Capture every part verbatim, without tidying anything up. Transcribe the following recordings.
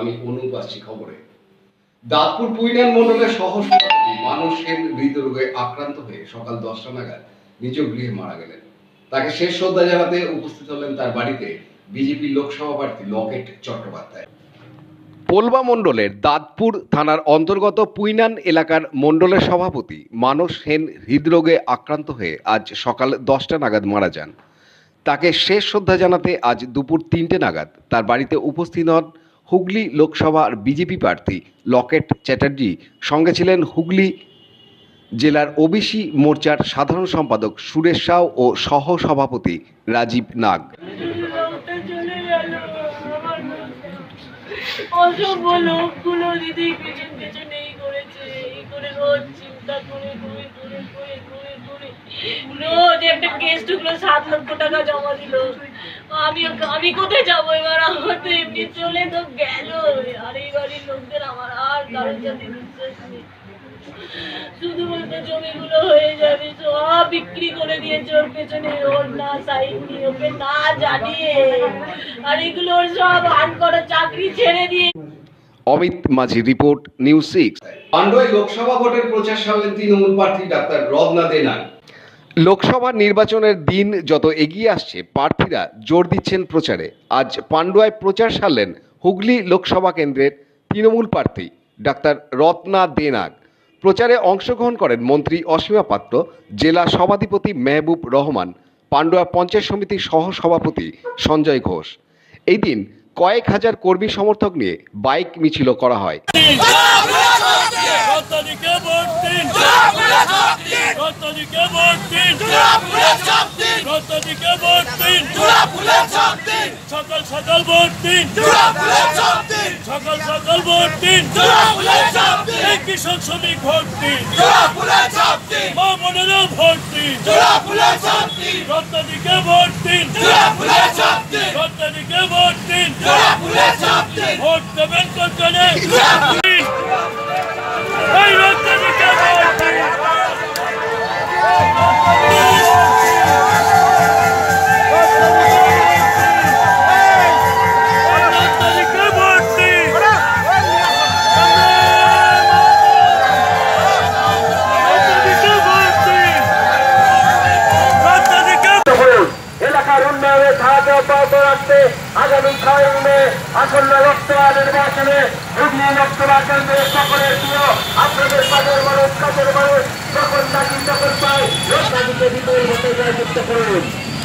আমি অনুপ আসছি খবরে। দাঁতপুর পুইনান মন্ডলের সহ সভাপতি মানুষ সেন হৃদরোগে আক্রান্ত হয়ে সকাল দশটা নাগাদ নিজ গৃহে মারা গেলেন। তাকে শেষ শ্রদ্ধা জানাতে উপস্থিত হলেন তার বাড়িতে বিজেপি লোকসভা প্রার্থী লকেট চট্টোপাধ্যায়। পোলবা মন্ডলের দাঁতপুর থানার অন্তর্গত পুইনান এলাকার মন্ডলের সভাপতি মানস সেন হৃদরোগে আক্রান্ত হয়ে আজ সকাল দশটা নাগাদ মারা যান। তাকে শেষ শ্রদ্ধা জানাতে আজ দুপুর তিনটে নাগাদ তার বাড়িতে উপস্থিত হন হুগলি লোকসভার বিজেপি প্রার্থী লকেট চ্যাটার্জি। সঙ্গে ছিলেন হুগলি জেলার ওবিসি মোর্চার সাধারণ সম্পাদক সুরেশ সাউ ও সহ সভাপতি রাজীব নাগ। অসভ্য লোকগুলো দিদি পেছন পেছনে এই করেছে, এই করে রোজ চিন্তা করে করে করে করে করে করে রোজ একটা কেস ঢুকলো, সাত লক্ষ টাকা জমা দিল। আমি আমি কোথায় যাবো এবার? আমার তো এমনি চলে তো গেল। আর এই বাড়ির লোকদের আমার আর কারোর সাথে বিশ্বাস নেই। শুধু বলতে জমিগুলো হয়ে যাবে, সব বিক্রি করে দিয়েছে ওর পেছনে, ওর না সাইন নিয়ে, ওকে না জানিয়ে, আর এগুলো ওর সব আন করা চাকরি ছেড়ে দিয়ে। Amit Majhi report, news Six. পান্ডুয়ায় লোকসভা ভোটের প্রচার সারলেন তৃণমূল প্রার্থী ডাক্তার রত্না দেনাগ। লোকসভা নির্বাচনের দিন যত এগিয়ে আসছে, প্রার্থীরা জোর দিচ্ছেন প্রচারে। আজ পান্ডুয়ায় প্রচার সারলেন হুগলি লোকসভা কেন্দ্রের তৃণমূল প্রার্থী ডাক্তার রত্না দেনাগ। প্রচারে অংশগ্রহণ করেন মন্ত্রী অসীমা পাত্র, জেলা সভাধিপতি মেহবুব রহমান, পান্ডুয়া পঞ্চায়েত সমিতির সহ সভাপতি সঞ্জয় ঘোষ। এই দিন কয়েক হাজার কর্মী সমর্থক নিয়ে বাইক মিছিল করা হয়। সকাল সকাল ভোট দিন, সকাল সকাল ভোট দিন, কৃষক শ্রমিক ভোট দিন, মা বোনেরা ভোট দিন, রত্নাদিকে ভোট দিন, রত্নাদিকে ভোট দিন, ভোট দেবেন কোনখানে? এই রত্নাদিকে ভোট দিন। আগামী ছয় মে আসন্ন লোকসভা নির্বাচনে হুগলি লোকসভা কেন্দ্রের সকলের প্রিয় আপনাদের কাজের মানুষ কাজের মানুষ যখন নাকি যখন পায় লোকসাদিকে বিপুল ভোটে জয়যুক্ত করুন।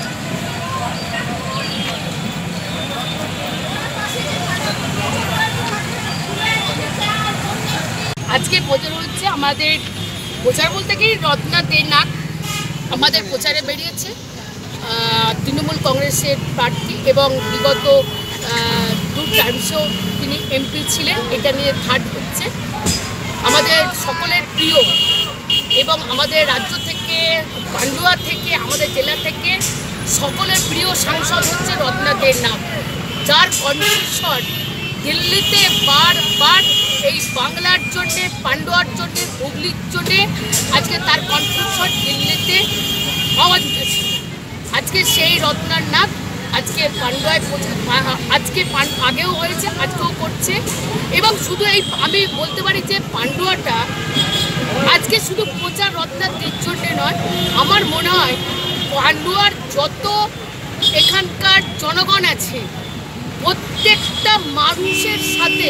আজকে প্রচার হচ্ছে, আমাদের প্রচার বলতে কি রত্না দেনাগ আমাদের প্রচারে বেরিয়েছে। তৃণমূল কংগ্রেসের প্রার্থী এবং বিগত দু টাইমসেও তিনি এমপি ছিলেন। এটা নিয়ে থার্ড হচ্ছে। আমাদের সকলের প্রিয় এবং আমাদের রাজ্য থেকে, পান্ডুয়া থেকে, আমাদের জেলা থেকে সকলের প্রিয় সাংসদ হচ্ছে রত্না দেনাগ, যার কণ্ঠস্বর দিল্লিতে বারবার এই বাংলার জন্যে, পান্ডুয়ার জন্যে, হুগলির জন্যে আজকে তার কণ্ঠস্বর দিল্লিতে আওয়াজ উঠেছে। আজকে সেই রত্নার নাগ আজকে পান্ডুয়ায় আজকে আগেও হয়েছে, আজকেও করছে। এবং শুধু এই আমি বলতে পারি যে পান্ডুয়াটা আজকে শুধু প্রচার রত্নার দিক জন্যে নয়, আমার মনে হয় পান্ডুয়ার যত এখানকার জনগণ আছে প্রত্যেকটা মানুষের সাথে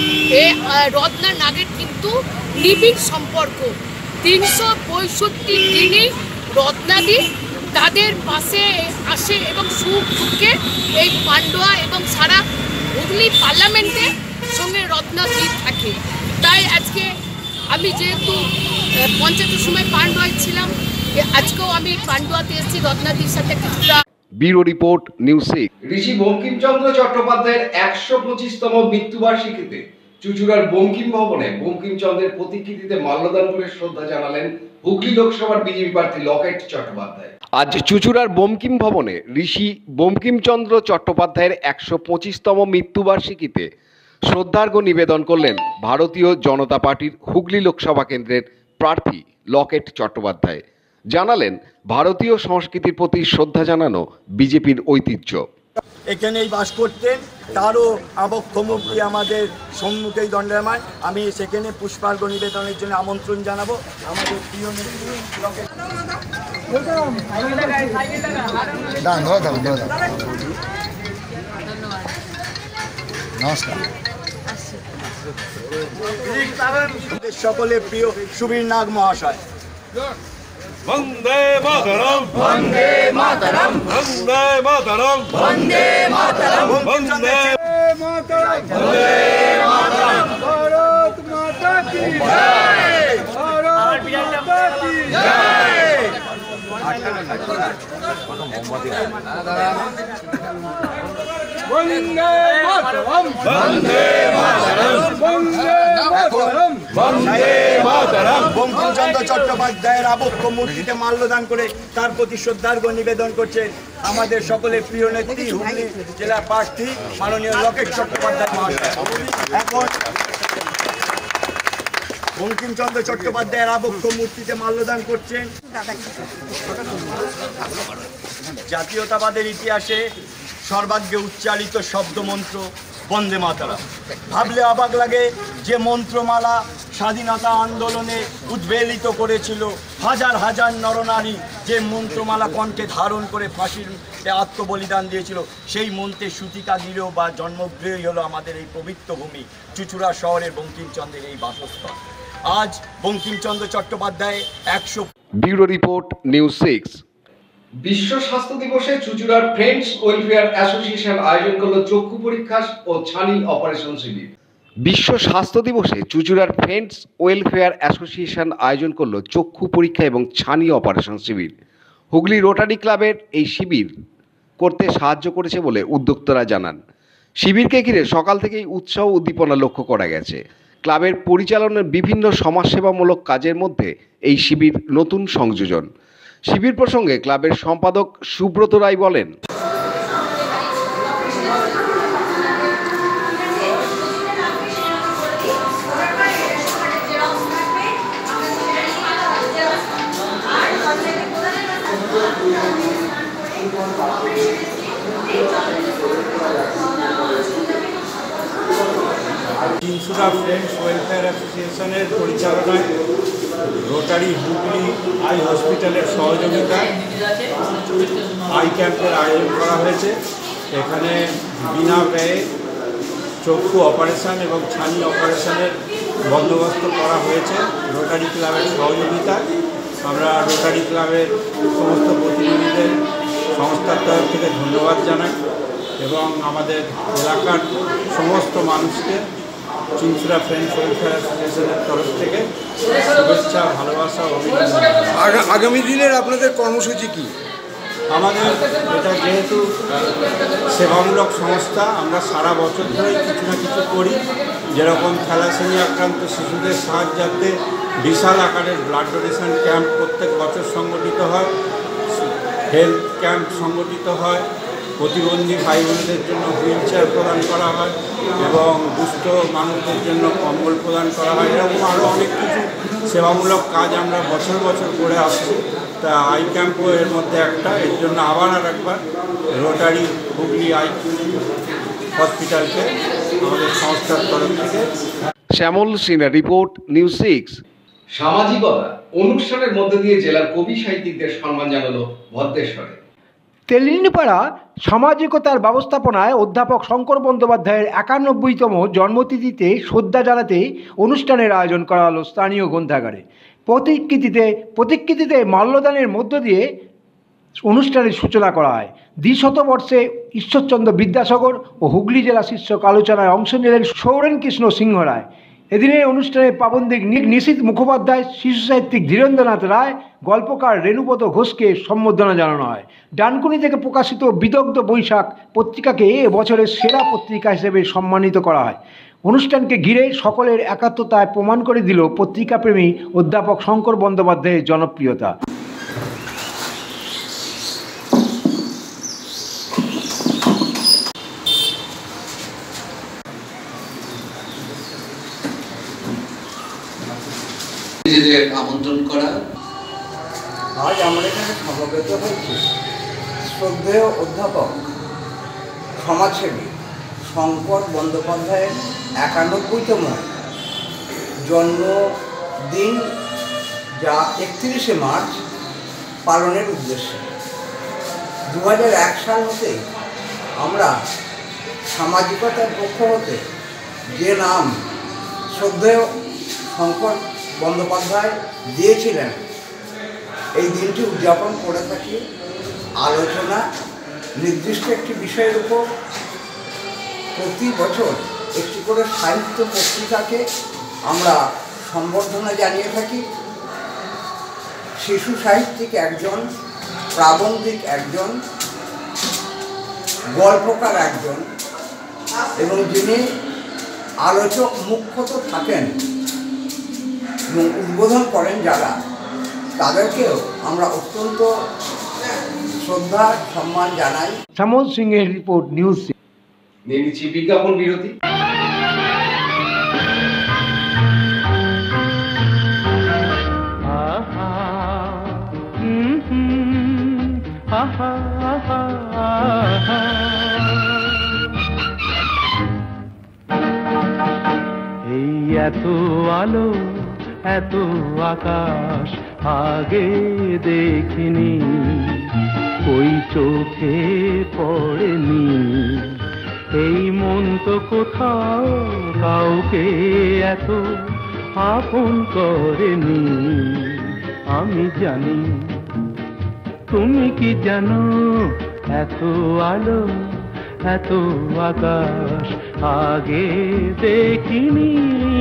রত্না নাগের কিন্তু নিবিড় সম্পর্ক। তিনশো পঁয়ষট্টি দিনই রত্নাদি তাদের পাশে আসে এবং সুখ দুঃখে এই পান্ডুয়া এবং সারা হুগলি পার্লামেন্টের সঙ্গে রত্নাদি থাকে। তাই আজকে আমি যেহেতু পঞ্চায়েতের সময় পান্ডুয়ায় ছিলাম, আজকেও আমি পান্ডুয়াতে এসেছি রত্নাদির সাথে কিছুটা। Bureau report, news Six. Rishi Bankimchandra চট্টোপাধ্যায়ের একশো পঁচিশতম মৃত্যুবার্ষিকীতে চুঁচুড়ার বঙ্কিম ভবনে বঙ্কিমচন্দ্রের প্রতিকৃতিতে মাল্যদান করে শ্রদ্ধা জানালেন হুগলি লোকসভার বিজেপি প্রার্থী লকেট চট্টোপাধ্যায়। আজ চুঁচুড়ার বঙ্কিম ভবনে ঋষি বঙ্কিমচন্দ্র চট্টোপাধ্যায়ের একশো পঁচিশতম মৃত্যুবার্ষিকীতে শ্রদ্ধার্ঘ্য নিবেদন করলেন ভারতীয় জনতা পার্টির হুগলি লোকসভা কেন্দ্রের প্রার্থী লকেট চট্টোপাধ্যায়। জানালেন ভারতীয় সংস্কৃতির প্রতি শ্রদ্ধা জানানো বিজেপির ঐতিহ্য। এখানেই বাস করতেন, তারও আবক্ষ মূর্তি আমাদের সম্মুখেই দণ্ডায়মান। আমি সেখানে পুষ্পার্ঘ্য নিবেদনের জন্য আমন্ত্রণ জানাবো আমাদের প্রিয় নেত্রী। নমস্কার। সকলের প্রিয় সুবীর নাগ মহাশয়। বন্দে মাতরম, বন্দে মাতরম, বন্দে মাতরম, বন্দে মাতরম, বন্দে মাতরম, বন্দে মাতরম। ভারত মাতা কি জয়, ভারত মাতা কি জয়। বন্দে মাতরম, বন্দে মাতরম, বন্দে মাতরম, বন্দে মাতরম। বঙ্কিমচন্দ্র চট্টোপাধ্যায়ের আবক্ষ মূর্তিতে মাল্যদান করে তার প্রতি শ্রদ্ধার্ঘ্য নিবেদন করছে আমাদের সকলের প্রিয় নেত্রী হুগলি জেলা প্রার্থী মাননীয় লোকেশ চট্টোপাধ্যায় মহাশয়। এখন বঙ্কিমচন্দ্র চট্টোপাধ্যায়ের আবক্ষ মূর্তিতে মাল্যদান করছেন জাতীয়তাবাদের ইতিহাসে সর্বাগ্রে উচ্চারিত শব্দমন্ত্র বন্দে মাতরম। ভাবলে অবাক লাগে যে মন্ত্রমালা স্বাধীনতা আন্দোলনে উদ্বেলিত করেছিল হাজার হাজার নরনারী, যে মন্ত্রমালা কণ্ঠে ধারণ করে ফাঁসির আত্মবলিদান দিয়েছিল, সেই মন্ত্রের সূতিকা দিলেও বা জন্মগৃহই হলো আমাদের এই পবিত্র ভূমি চুঁচুড়া শহরের বঙ্কিমচন্দ্রের এই বাসস্থল। আজ বঙ্কিমচন্দ্র চট্টোপাধ্যায় একশো। Bureau report, news Six. বিশ্ব স্বাস্থ্য দিবসে চুঁচুড়ার ফ্রেন্ডস ওয়েলফেয়ার অ্যাসোসিয়েশন আয়োজন করলো চক্ষু পরীক্ষা ও ছানি অপারেশন শিবির। বিশ্ব স্বাস্থ্য দিবসে চুঁচুড়ার ফ্রেন্ডস ওয়েলফেয়ার অ্যাসোসিয়েশন আয়োজন করলো চক্ষু পরীক্ষা এবং ছানি অপারেশন শিবির। হুগলি রোটারি ক্লাবের এই শিবির করতে সাহায্য করেছে বলে উদ্যোক্তারা জানান। শিবিরকে ঘিরে সকাল থেকেই উৎসাহ উদ্দীপনা লক্ষ্য করা গেছে। ক্লাবের পরিচালনার বিভিন্ন সমাজসেবামূলক কাজের মধ্যে এই শিবির নতুন সংযোজন। শিবির প্রসঙ্গে ক্লাবের সম্পাদক সুব্রত রায় বলেন, চুঁচুড়া ফ্রেন্ডস ওয়েলফেয়ার অ্যাসোসিয়েশনের পরিচালনায় রোটারি হুগলি আই হসপিটালের সহযোগিতায় আই ক্যাম্পের আয়োজন করা হয়েছে। এখানে বিনা ব্যয়ে চক্ষু অপারেশন এবং ছানি অপারেশনের বন্দোবস্ত করা হয়েছে রোটারি ক্লাবের সহযোগিতায়। আমরা রোটারি ক্লাবের সমস্ত প্রতিনিধিদের সংস্থার তরফ থেকে ধন্যবাদ জানাই এবং আমাদের এলাকার সমস্ত মানুষকে চুঁচুড়া ফ্রেন্ডস ওয়েলফেয়ার অ্যাসোসিয়েশনের তরফ থেকে শুভেচ্ছা, ভালোবাসা, অভিনন্দন। আগামী দিনের আপনাদের কর্মসূচি কি? আমাদের এটা যেহেতু সেবামূলক সংস্থা, আমরা সারা বছর ধরেই কিছু না কিছু করি। যেরকম থ্যালাসেমিয়া আক্রান্ত শিশুদের সাহায্যার্থে বিশাল আকারের ব্লাড ডোনেশন ক্যাম্প প্রত্যেক বছর সংগঠিত হয়, হেলথ ক্যাম্প সংগঠিত হয়, প্রতিবন্ধী ভাই বোনদের জন্য হুইল চেয়ার প্রদান করা হয় এবং দুস্থ মানুষদের জন্য কম্বল প্রদান করা হয়। এরকম আরও অনেক কিছু সেবামূলক কাজ আমরা বছর বছর করে আসছি। তা আই ক্যাম্পও এর মধ্যে একটা। এর জন্য আবার আর একবার রোটারি হুগলি আই হসপিটালকে আমাদের সংস্থার তরফ থেকে। Shyamal Sinha report, news six. সামাজিকতা অনুষ্ঠানের মধ্যে দিয়ে জেলার কবি সাহিত্যিকদের সম্মান জানালো ভদ্রেশ্বরে। তেলিনীপাড়া সামাজিকতার ব্যবস্থাপনায় অধ্যাপক শঙ্কর বন্দ্যোপাধ্যায়ের একানব্বইতম জন্মতিথিতে শ্রদ্ধা জানাতে অনুষ্ঠানের আয়োজন করা হলো স্থানীয় গ্রন্থাগারে। প্রতিকৃতিতে প্রতিকৃতিতে মাল্যদানের মধ্য দিয়ে অনুষ্ঠানের সূচনা করা হয়। দ্বিশতবর্ষে ঈশ্বরচন্দ্র বিদ্যাসাগর ও হুগলি জেলা শীর্ষক আলোচনায় অংশ নিলেন সৌরেন কৃষ্ণ সিংহ রায়। এদিনের অনুষ্ঠানে পাবন্দিক নিশীথ মুখোপাধ্যায়, শিশু সাহিত্যিক ধীরেন্দ্রনাথ রায়, গল্পকার রেণুপদ ঘোষকে সম্বর্ধনা জানানো হয়। ডানকুনি থেকে প্রকাশিত বিদগ্ধ বৈশাখ পত্রিকাকে এবছরের সেরা পত্রিকা হিসেবে সম্মানিত করা হয়। অনুষ্ঠানকে ঘিরে সকলের একাত্মতায় প্রমাণ করে দিল পত্রিকাপ্রেমী অধ্যাপক শঙ্কর বন্দ্যোপাধ্যায়ের জনপ্রিয়তা। আমন্ত্রণ করা। আজ আমরা এখানে সমবেত হয়েছি শ্রদ্ধেয় অধ্যাপক সমাজসেবী শঙ্কর বন্দ্যোপাধ্যায়ের একানব্বইতম জন্মদিন, যা একত্রিশে মার্চ পালনের উদ্দেশ্যে দু হাজার এক সাল হতে আমরা সামাজিকতার পক্ষ হতে যে নাম শ্রদ্ধেয় শঙ্কর বন্দ্যোপাধ্যায় দিয়েছিলেন, এই দিনটি উদযাপন করে থাকি। আলোচনা নির্দিষ্ট একটি বিষয়ের উপর প্রতি বছর একটি করে সাহিত্য পত্রিকাকে আমরা সম্বর্ধনা জানিয়ে থাকি। শিশু সাহিত্যিক একজন, প্রাবন্ধিক একজন, গল্পকার একজন, এবং যিনি আলোচক মুখ্যত থাকেন এবং উদ্বোধন করেন যারা, তাদেরকেও আমরা অত্যন্ত শ্রদ্ধা সম্মান জানাই। শ্যামল সিংহের রিপোর্ট, নিউজ। নিয়ে নিচ্ছি বিজ্ঞাপন বিরতি। এই এত আলো এত আকাশ আগে দেখিনি, ওই চোখে পড়েনি, এই মন তো কোথাও কাউকে এত আপন করেনি। আমি জানি, তুমি কি জানো, এত আলো এত আকাশ আগে দেখিনি।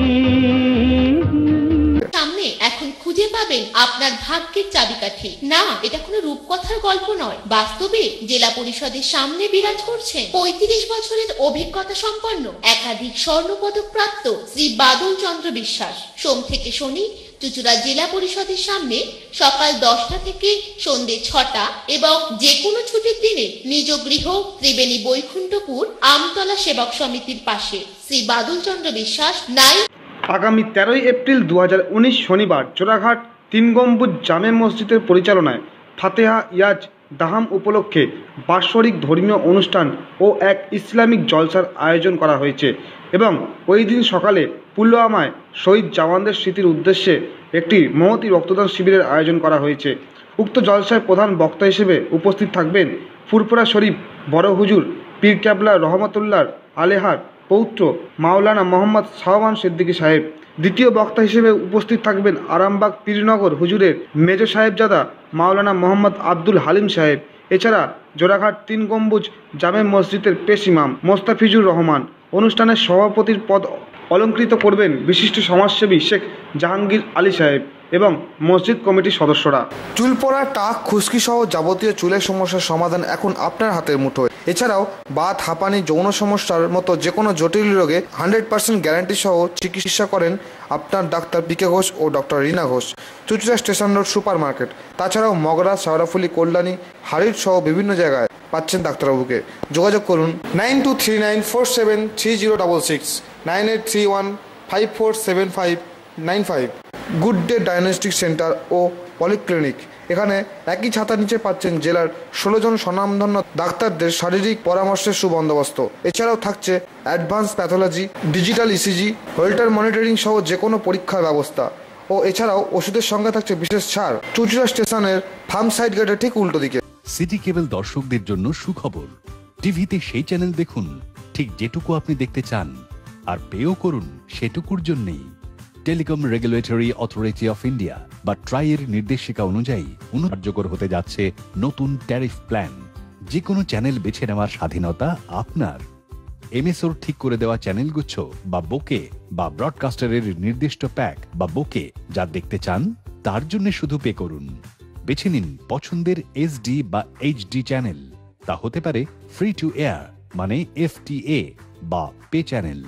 সামনে এখন খুঁজে পাবেন আপনার ভাগ্যের চাবিকাঠি। না, এটা কোনো রূপকথার গল্প নয়, বাস্তবে জেলা পরিষদের সামনে বিরাজ করছেন পঁয়ত্রিশ বছরের অভিজ্ঞতা সম্পন্ন একাধিক স্বর্ণপদক প্রাপ্ত শ্রী বাদল চন্দ্র বিশ্বাস। সোম থেকে শনি চুঁচুড়া জেলা পরিষদের সামনে সকাল দশটা থেকে সন্ধ্যে ছটা এবং যে কোনো ছুটির দিনে নিজ গৃহ ত্রিবেণী বৈকুণ্ঠপুর আমতলা সেবক সমিতির পাশে শ্রী বাদল চন্দ্র বিশ্বাস নাই। আগামী তেরোই এপ্রিল দু হাজার উনিশ শনিবার জোড়াঘাট তিন গম্বুজ জামে মসজিদের পরিচালনায় ফাতেহা ইয়াজ দাহাম উপলক্ষে বাৎসরিক ধর্মীয় অনুষ্ঠান ও এক ইসলামিক জলসার আয়োজন করা হয়েছে এবং ওই দিন সকালে পুলওয়ামায় শহীদ জওয়ানদের স্মৃতির উদ্দেশ্যে একটি মহতী রক্তদান শিবিরের আয়োজন করা হয়েছে। উক্ত জলসায় প্রধান বক্তা হিসেবে উপস্থিত থাকবেন ফুরফুরা শরীফ বড় হুজুর পীর ক্যাবলা রহমতুল্লাহ আলেহার পৌত্র মাওলানা মোহাম্মদ শাহবান সিদ্দিকী সাহেব। দ্বিতীয় বক্তা হিসেবে উপস্থিত থাকবেন আরামবাগ পীরনগর হুজুরের মেজো সাহেবজাদা মাওলানা মোহাম্মদ আব্দুল হালিম সাহেব। এছাড়া জোড়াঘাট তিন গম্বুজ জামে মসজিদের পেশ ইমাম মোস্তাফিজুর রহমান। অনুষ্ঠানের সভাপতির পদ অলঙ্কৃত করবেন বিশিষ্ট সমাজসেবী শেখ জাহাঙ্গীর আলী সাহেব এবং মসজিদ কমিটির সদস্যরা। চুল পড়া, টাক, খুশকি সহ যাবতীয় চুলের সমস্যার সমাধান এখন আপনার হাতের মুঠোয়। এছাড়াও বাত, হাঁপানি, যৌন সমস্যার মতো যে কোনো জটিল রোগে হান্ড্রেড পার্সেন্ট গ্যারান্টি সহ চিকিৎসা করেন আপনার ডাক্তার পি কে ঘোষ ও ডক্টর রীনা ঘোষ, চুঁচুড়া স্টেশন রোড সুপার মার্কেট। তাছাড়াও মগরা, শেওড়াফুলি, কল্যাণী, হাড়ির সহ বিভিন্ন জায়গায় পাচ্ছেন ডাক্তারবাবুকে। যোগাযোগ করুন nine two three nine four seven three zero double six nine eight three one five four seven five nine five. Good day diagnostic centre ও পলিক্লিনিক। এখানে একই ছাতার নিচে পাচ্ছেন জেলার ষোলো জন স্বনামধন্য ডাক্তারদের শারীরিক পরামর্শের সুবন্দোবস্ত। এছাড়াও থাকছে advance pathology, digital ECG, Holter monitoring সহ যে কোনো পরীক্ষার ব্যবস্থা। ও এছাড়াও ওষুধের সঙ্গে থাকছে বিশেষ ছাড়। চুঁচুড়া স্টেশনের ফার্ম সাইড গেটের ঠিক উল্টো দিকে। সিটি কেবল দর্শকদের জন্য সুখবর, টিভিতে সেই চ্যানেল দেখুন ঠিক যেটুকু আপনি দেখতে চান, আর পেও করুন সেটুকুর জন্যেই। Telecom regulatory authority of India বা ট্রাইয়ের নির্দেশিকা অনুযায়ী কার্যকর হতে যাচ্ছে নতুন ট্যারিফ প্ল্যান। যে কোনো চ্যানেল বেছে নেওয়ার স্বাধীনতা আপনার। এমএসওর ঠিক করে দেওয়া চ্যানেলগুচ্ছ বা বোকে বা ব্রডকাস্টারের নির্দিষ্ট প্যাক বা বোকে যা দেখতে চান তার জন্য শুধু পে করুন। বেছে নিন পছন্দের এসডি বা এইচডি চ্যানেল। তা হতে পারে ফ্রি টু এয়ার মানে এফটিএ বা পে চ্যানেল।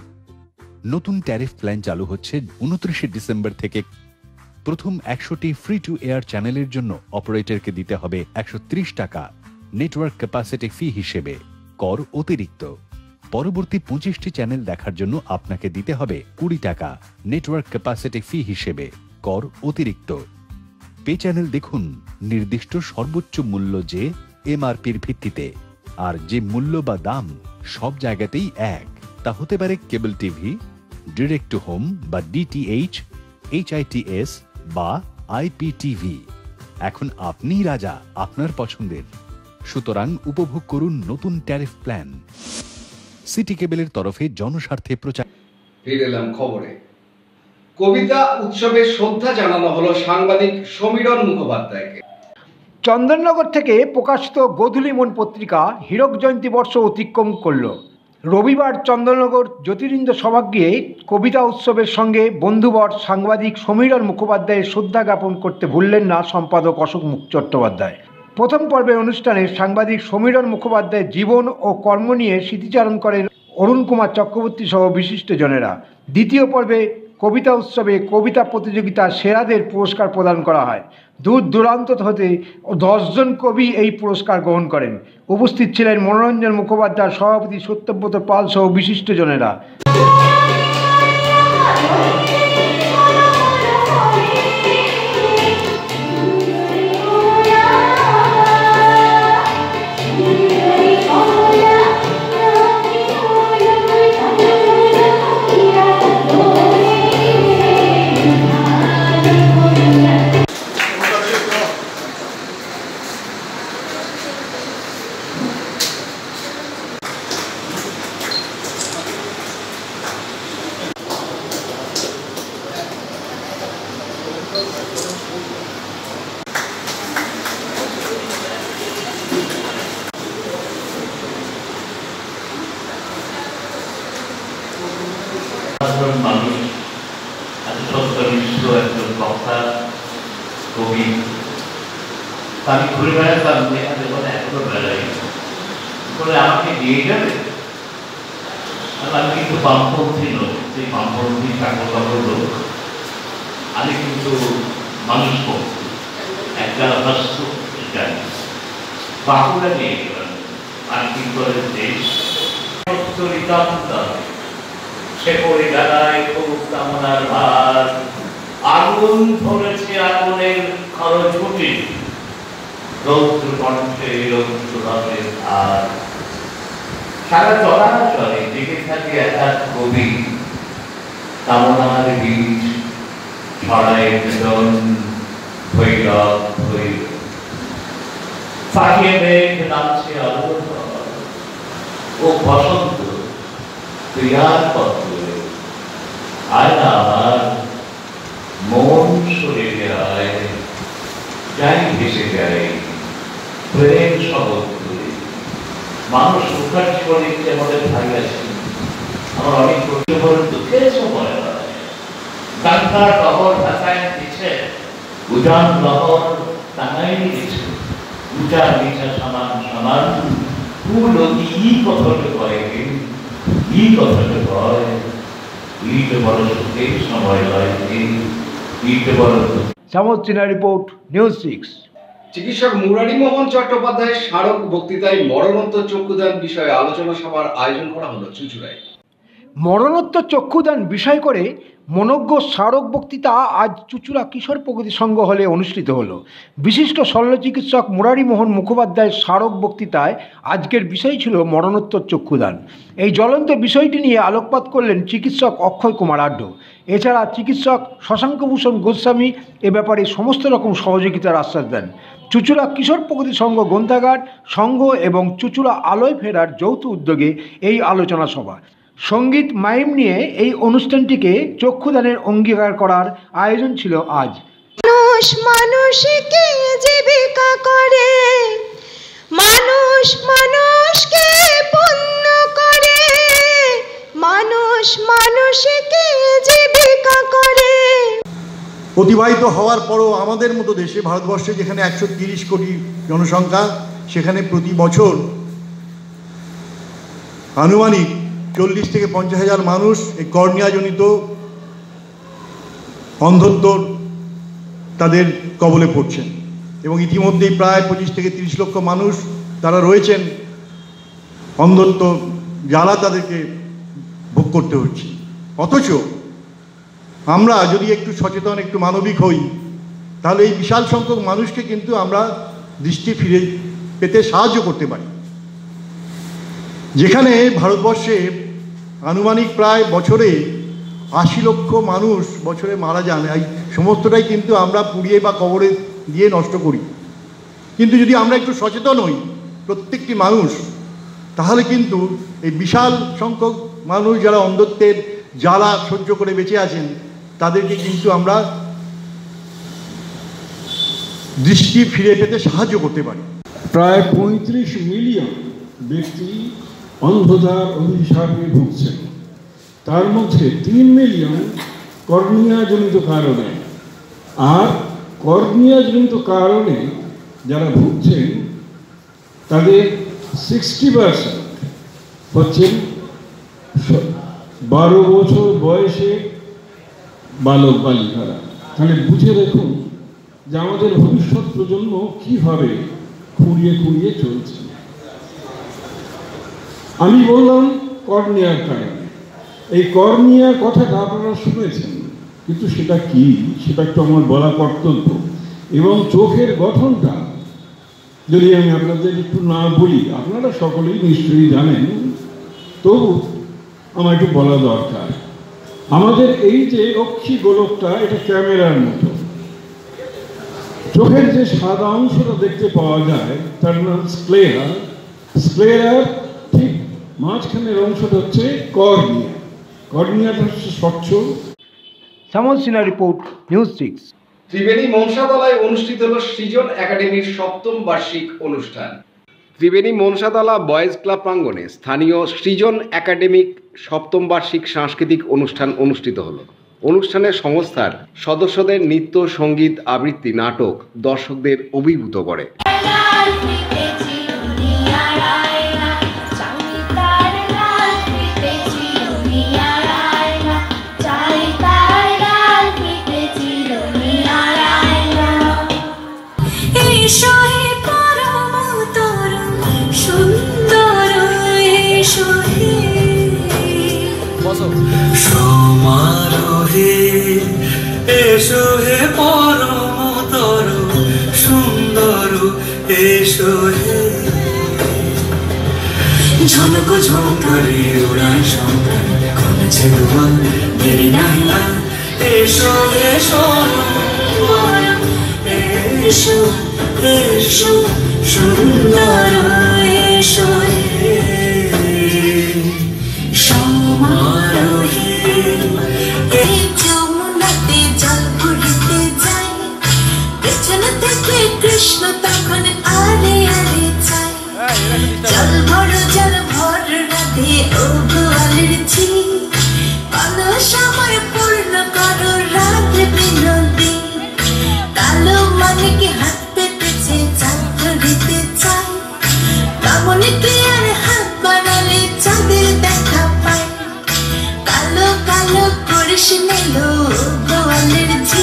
নতুন ট্যারিফ প্ল্যান চালু হচ্ছে উনত্রিশে ডিসেম্বর থেকে। প্রথম একশোটি ফ্রি টু এয়ার চ্যানেলের জন্য অপারেটরকে দিতে হবে একশো ত্রিশ টাকা নেটওয়ার্ক ক্যাপাসিটি ফি হিসেবে, কর অতিরিক্ত। পরবর্তী পঁচিশটি চ্যানেল দেখার জন্য আপনাকে দিতে হবে কুড়ি টাকা নেটওয়ার্ক ক্যাপাসিটি ফি হিসেবে, কর অতিরিক্ত। পে চ্যানেল দেখুন নির্দিষ্ট সর্বোচ্চ মূল্য যে এমআরপির ভিত্তিতে। আর যে মূল্য বা দাম সব জায়গাতেই এক, তা হতে পারে cable TV, direct to home বা ডিটিএইচ, এইচআইটিএস বা আইপিটিভি। এখন আপনিই রাজা আপনার পছন্দের, সুতরাং উপভোগ করুন নতুন ট্যারিফ প্ল্যান। সিটি কেবলের তরফে জনস্বার্থে প্রচার। ফিরে এলাম খবরে। কবিতা উৎসবে শ্রদ্ধা জানানো হলো সাংবাদিক সমীরণ মুখোপাধ্যায়কে। চন্দননগর থেকে প্রকাশিত গোধূলিমন পত্রিকা হীরক জয়ন্তী বর্ষ অতিক্রম করল। রবিবার চন্দননগর জ্যোতিরিন্দ্র সভাগৃহে কবিতা উৎসবের সঙ্গে বন্ধুবর সাংবাদিক সমীরণ মুখোপাধ্যায়ের শ্রদ্ধা জ্ঞাপন করতে ভুললেন না সম্পাদক অশোক চট্টোপাধ্যায়। প্রথম পর্বের অনুষ্ঠানে সাংবাদিক সমীরণ মুখোপাধ্যায়ের জীবন ও কর্ম নিয়ে স্মৃতিচারণ করেন অরুণ কুমার চক্রবর্তী সহ বিশিষ্টজনেরা। দ্বিতীয় পর্বে কবিতা উৎসবে কবিতা প্রতিযোগিতা সেরাদের পুরস্কার প্রদান করা হয়। দূর দূরান্ত হতে দশজন কবি এই পুরস্কার গ্রহণ করেন। উপস্থিত ছিলেন মনোরঞ্জন মুখোপাধ্যায়, সভাপতি সত্যব্রত পাল সহ বিশিষ্টজনেরা। মানুষ এত সত্যনিষ্ঠ একজন বক্তা কবি, আমি ঘুরে বেড়াতাম এখানে বলে এখনো বেড়াই বলে আমাকে নিয়ে যাবে। আমি কিন্তু বামপন্থী লোক, সেই বামপন্থী ঠাকুর বাবুর লোক। আমি কিন্তু মানুষ পন্থী, একটা হস্ত জানি বাঁকুড়া নিয়ে গেলাম আর কি করে দেশ সে পরিগালায় খুব কামনার ভার, আগুন ধরেছে আগুনের খরচুটি, রৌদ্র কণ্ঠে রৌদ্র রথের ধার। সারা চরাচরে দেখে থাকে একাধ কবি, কামনার বীজ ছড়ায় বেদন ভৈরব ভৈর। ফাটিয়ে মেঘ নামছে আলো ও বসন্ত, তুই আর পথ আয় না আমার মন শরীরে আয়, যাই ভেসে যায় প্রেম শবদ করে। মানুষ সুখার জীবনে আমাদের ভাই আছে, আমার অনেক প্রতিভর দুঃখের সময় হয়। গান্ধার টহর ঢাকায় দিচ্ছে, উজান লহর টাঙাই দিচ্ছে, উজা মিঠা সমান সমান ফুল ই কথাটা কয়, ই কথাটা কয়, ইট বড় সুখের সময় হয়, ইট বড়। Samat Sinha report, news six. চিকিৎসক মুরারীমোহন চট্টোপাধ্যায়ের স্মারক বক্তৃতায় মরণোত্তর চক্ষুদান বিষয়ে আলোচনা সভার আয়োজন করা হলো চুঁচুড়ায়। মরণোত্তর চক্ষুদান বিষয় করে মনোজ্ঞ স্মারক বক্তৃতা আজ চুঁচুড়া কিশোর প্রগতি সংঘ হলে অনুষ্ঠিত হলো। বিশিষ্ট শল্য চিকিৎসক মুরারীমোহন মুখোপাধ্যায়ের স্মারক বক্তৃতায় আজকের বিষয় ছিল মরণোত্তর চক্ষুদান। এই জ্বলন্ত বিষয়টি নিয়ে আলোকপাত করলেন চিকিৎসক অক্ষয় কুমার আঢ্য। এছাড়া চিকিৎসক শশাঙ্কভূষণ গোস্বামী এ ব্যাপারে সমস্ত রকম সহযোগিতার আশ্বাস দেন। চুঁচুড়া কিশোর প্রগতি সংঘ গ্রন্থাগার সংঘ এবং চুঁচুড়া আলোয় ফেরার যৌথ উদ্যোগে এই আলোচনা সভা। সঙ্গীত মাইম নিয়ে এই অনুষ্ঠানটিকে চক্ষুদানের অঙ্গীকার করার আয়োজন ছিল আজ। মানুষ মানুষকে জীবিকা করে, মানুষ মানুষকে পূর্ণ করে, মানুষ মানুষকে জীবিকা করে। অতিবাহিত হওয়ার পরও আমাদের মতো দেশে, ভারতবর্ষে যেখানে একশো তিরিশ কোটি জনসংখ্যা, সেখানে প্রতি বছর আনুমানিক চল্লিশ থেকে পঞ্চাশ হাজার মানুষ এই কর্নিয়াজনিত অন্ধত্ব তাদের কবলে পড়ছেন এবং ইতিমধ্যেই প্রায় পঁচিশ থেকে তিরিশ লক্ষ মানুষ তারা রয়েছেন অন্ধত্ব জ্বালা তাদেরকে ভোগ করতে হচ্ছে। অথচ আমরা যদি একটু সচেতন, একটু মানবিক হই, তাহলে এই বিশাল সংখ্যক মানুষকে কিন্তু আমরা দৃষ্টি ফিরে পেতে সাহায্য করতে পারি। যেখানে ভারতবর্ষে আনুমানিক প্রায় বছরে আশি লক্ষ মানুষ বছরে মারা যান, এই সমস্তটাই কিন্তু আমরা পুড়িয়ে বা কবরে দিয়ে নষ্ট করি। কিন্তু যদি আমরা একটু সচেতন হই প্রত্যেকটি মানুষ, তাহলে কিন্তু এই বিশাল সংখ্যক মানুষ যারা অন্ধত্বের জ্বালা সহ্য করে বেঁচে আছেন তাদেরকে কিন্তু আমরা দৃষ্টি ফিরে পেতে সাহায্য করতে পারি। প্রায় পঁয়ত্রিশ মিলিয়ন ব্যক্তি অন্ধতার অভিশাপে ভুগছেন, তার মধ্যে তিন মিলিয়ন কর্নিয়াজনিত কারণে। আর কর্নিয়াজনিত কারণে যারা ভুগছেন তাদের সিক্সটি পার্সেন্ট হচ্ছেন বারো বছর বয়সে বালক বালিকারা। তাহলে বুঝে দেখুন যে আমাদের ভবিষ্যৎ প্রজন্ম কীভাবে খুঁড়িয়ে খুঁড়িয়ে চলছে। আমি বললাম কর্নিয়ার কারণে, এই কর্নিয়ার কথাটা আপনারা শুনেছেন, কিন্তু সেটা কি সেটা একটু আমার বলা কর্তব্য। এবং চোখের গঠনটা যদি আমি আপনাদের একটু না বলি, আপনারা সকলেই নিশ্চয়ই জানেন, তবু আমার একটু বলা দরকার। আমাদের এই যে অক্ষি গোলকটা, এটা ক্যামেরার মতো। চোখের যে সাদা অংশটা দেখতে পাওয়া যায় তার নাম স্ক্লেরা। স্ক্লেরার ঠিক মাঝখানের অংশটা হচ্ছে কর্নিয়া। কর্নিয়াটা হচ্ছে স্বচ্ছ। Shyamal Sinha report, news six. Tribeni মনসাতলায় অনুষ্ঠিত হল সৃজন একাডেমির সপ্তম বার্ষিক অনুষ্ঠান। ত্রিবেণী মনসাতলা বয়েজ ক্লাব প্রাঙ্গণে স্থানীয় সৃজন একাডেমিক সপ্তম বার্ষিক সাংস্কৃতিক অনুষ্ঠান অনুষ্ঠিত হলো। অনুষ্ঠানে সংস্থার সদস্যদের নৃত্য, সঙ্গীত, আবৃত্তি, নাটক দর্শকদের অভিভূত করে। সমারোহে এসো হে পরমতর সুন্দর এসো হে ঝনক ঝঙ্কারে উড়ায় শঙ্কর কমেছে দুয়ার দেরি নাই না এসো এসো এসো এসো সুন্দর এসো হে সমারোহে যমুনাতে জল ভরিতে যায়, পেছনে থেকে কৃষ্ণ তখন আরে আরে চায়। জল ভর জল ভর রাধে ও গোয়ালের ঝি, কলস আমার পূর্ণ করো রাধে বিনোদী। কালো মানিকে হাত পেতেছে জল ধরিতে চায়, বামনকে আর হাত বাড়ালে চাঁদের দেখা পায়। কালো কালো করিস নেলো গোয়ালের ঝি।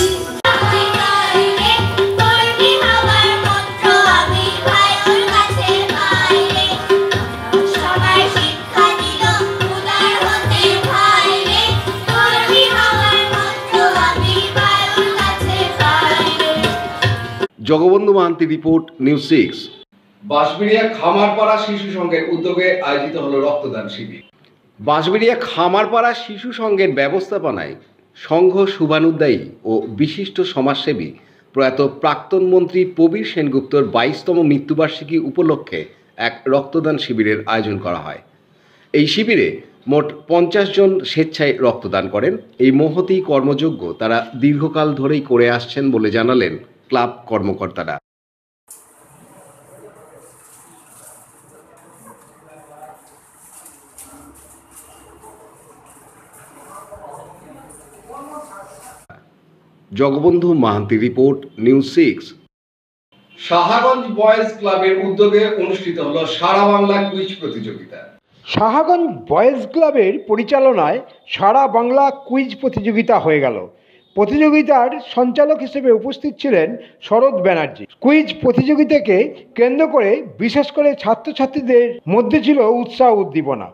Jagabandhu Mahanti report, news six. Bansberia Khamarpara শিশু সংঘের উদ্যোগে আয়োজিত হলো রক্তদান শিবির। বাঁশবেড়িয়া খামারপাড়া শিশু সংঘের ব্যবস্থাপনায় সংঘ শুভানুদ্দায়ী ও বিশিষ্ট সমাজসেবী প্রয়াত প্রাক্তন মন্ত্রী প্রবীর সেনগুপ্তর বাইশতম মৃত্যুবার্ষিকী উপলক্ষে এক রক্তদান শিবিরের আয়োজন করা হয়। এই শিবিরে মোট পঞ্চাশ জন স্বেচ্ছায় রক্তদান করেন। এই মহতী কর্মযজ্ঞ তারা দীর্ঘকাল ধরেই করে আসছেন বলে জানালেন ক্লাব কর্মকর্তারা। Jagabandhu Mahanti report, news six. Sahaganj boys ক্লাবের উদ্যোগে অনুষ্ঠিত হলো সারা বাংলা কুইজ প্রতিযোগিতা। সাহাগঞ্জ বয়েজ ক্লাবের পরিচালনায় সারা বাংলা কুইজ প্রতিযোগিতা হয়ে গেল। প্রতিযোগিতার সঞ্চালক হিসেবে উপস্থিত ছিলেন শরৎ ব্যানার্জি। কুইজ প্রতিযোগিতাকে কেন্দ্র করে বিশেষ করে ছাত্রছাত্রীদের মধ্যে ছিল উৎসাহ উদ্দীপনা।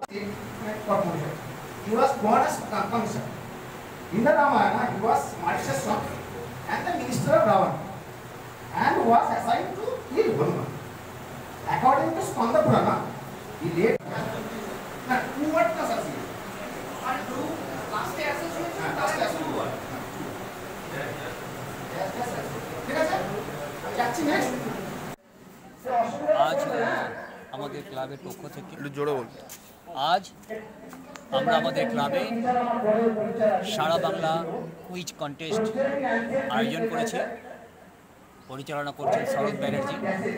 In the Ramayana, he was Mauritius son and the minister of Ravana, and was assigned to kill Hanuman. According to Skanda Purana, he laid না টু ওয়ার্ড প্লাস অ্যাসোসিয়েট আর টু লাস্টে অ্যাসোসিয়েট লাস্টে অ্যাসোসিয়েট ঠিক আছে যাচ্ছি next. আজ আমাদের ক্লাবের পক্ষ থেকে একটু জোরে বলুন। আজ আমরা আমাদের ক্লাবে সারা বাংলা কুইজ কন্টেস্ট আয়োজন করেছি, পরিচালনা করছেন শরৎ ব্যানার্জি।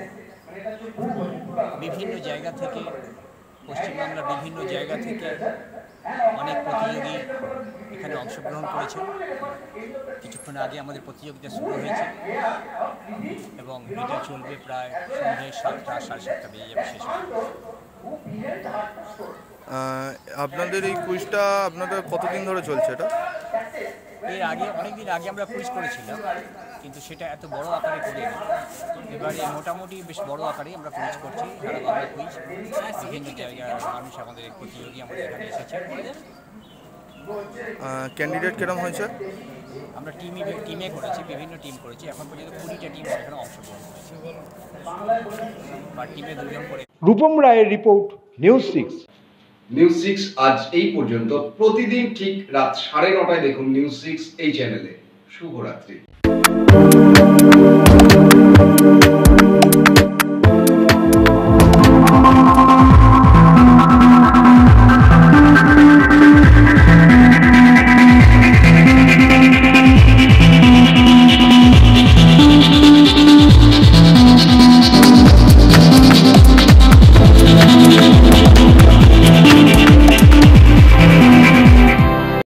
বিভিন্ন জায়গা থেকে, পশ্চিমবাংলার বিভিন্ন জায়গা থেকে অনেক প্রতিযোগী এখানে অংশগ্রহণ করেছে। কিছুক্ষণ আগে আমাদের প্রতিযোগিতা শুরু হয়েছে এবং এটা চলবে প্রায় সন্ধ্যে সাতটা সাড়ে সাতটা বেজে যাবে শেষ হবে। আপনাদের এই কুইজটা আপনাদের কতদিন ধরে চলছে এটা? এর আগে অনেকদিন আগে আমরা কুইজ করেছিলাম, কিন্তু সেটা এত বড় আকারে করিনি। এবারে মোটামুটি বেশ বড় আকারে আমরা কুইজ করছি, সারা বাংলা কুইজ। বিভিন্ন জায়গার মানুষ আমাদের প্রতিযোগী আমাদের এখানে এসেছে। ক্যান্ডিডেট কিরকম হয়েছে? আমরা টিমে টিমে করেছি, বিভিন্ন টিম করেছি। এখন পর্যন্ত কুড়িটা টিম এখানে অংশগ্রহণ করেছে বা টিমে দুজন করে। রূপম রায়ের report, news six. News six আজ এই পর্যন্ত। প্রতিদিন ঠিক রাত সাড়ে নটায় দেখুন নিউজ সিক্স এই চ্যানেলে। শুভরাত্রি।